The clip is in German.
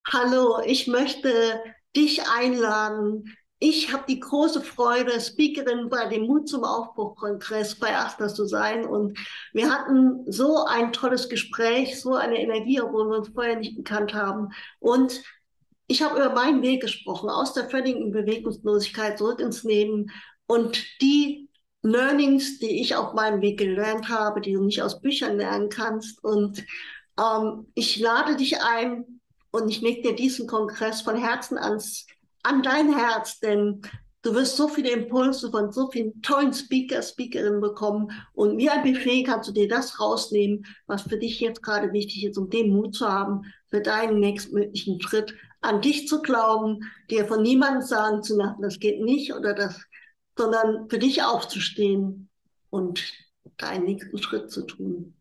Hallo, ich möchte dich einladen. Ich habe die große Freude, Speakerin bei dem Mut zum Aufbruch-Kongress bei Asta zu sein. Und wir hatten so ein tolles Gespräch, so eine Energie, obwohl wir uns vorher nicht gekannt haben. Und ich habe über meinen Weg gesprochen, aus der völligen Bewegungslosigkeit zurück ins Leben und die Learnings, die ich auf meinem Weg gelernt habe, die du nicht aus Büchern lernen kannst. Und ich lade dich ein und ich lege dir diesen Kongress von Herzen an dein Herz, denn du wirst so viele Impulse von so vielen tollen Speakerinnen bekommen und wie ein Buffet kannst du dir das rausnehmen, was für dich jetzt gerade wichtig ist, um den Mut zu haben, für deinen nächstmöglichen Schritt an dich zu glauben, dir von niemandem sagen zu lassen, das geht nicht oder das, sondern für dich aufzustehen und deinen nächsten Schritt zu tun.